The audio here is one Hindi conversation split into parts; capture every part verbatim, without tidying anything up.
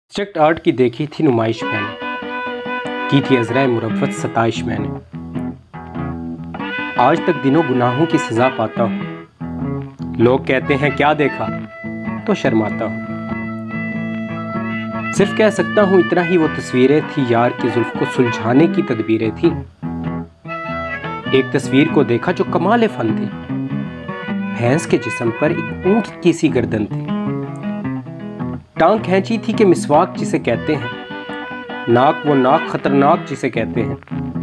एब्स्ट्रैक्ट आर्ट की देखी थी नुमाइश मैंने, की थी अज़राए मुरव्वत सताइश मैंने। आज तक दिनों गुनाहों की सज़ा पाता हूँ। लोग कहते हैं क्या देखा, तो शर्माता हूँ। सिर्फ कह सकता हूँ इतना ही, वो तस्वीरें थी यार की जुल्फ को सुलझाने की तदबीरें थी। एक तस्वीर को देखा जो कमाल फन थी। भैंस के जिस्म पर एक ऊंट की सी गर्दन थी। टांग खींची थी कि मिसवाक जिसे कहते हैं, नाक वो नाक खतरनाक जिसे कहते हैं।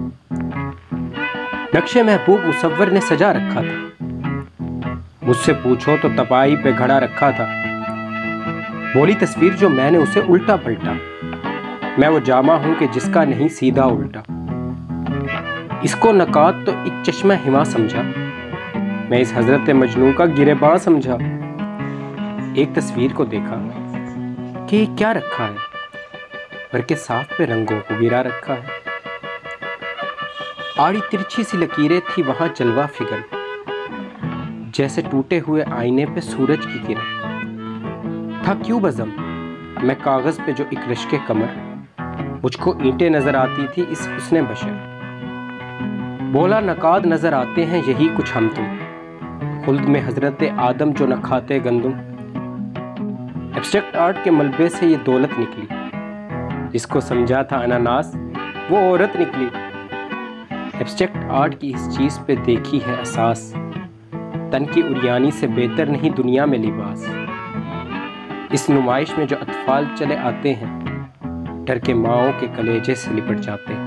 नक्शे महबूब मुसव्वर ने सजा रखा था। मुझसे पूछो तो तपाई पे खड़ा रखा था। बोली तस्वीर जो मैंने उसे उल्टा पलटा। मैं वो जामा हूं कि जिसका नहीं सीधा उल्टा। इसको नकात तो एक चश्मा हिमा समझा। मैं इस हजरत मजनू का गिरेबां समझा। एक तस्वीर को देखा कि ये क्या रखा है, पर के साफ पे रंगों को गिरा रखा है। आड़ी तिरछी सी लकीरें थी वहां जलवा फिगर, जैसे टूटे हुए आईने पे सूरज की किरण। था क्यों बज़म मैं कागज पे जो एक रश्के कमर, मुझको ईंटें नजर आती थी इस हुस्ने बशर। बोला नकाद नजर आते हैं यही कुछ हम तुम, खुल्द में हजरत आदम जो न खाते गंदुम। एब्स्ट्रैक्ट आर्ट के मलबे से ये दौलत निकली, जिसको समझा था अनानास वो औरत निकली। एब्स्ट्रैक्ट आर्ट की इस चीज पे देखी है असास, तन की उरियानी से बेहतर नहीं दुनिया में लिबास। इस नुमाइश में जो अतफाल चले आते हैं, डर के माओं के कलेजे से लिपट जाते हैं।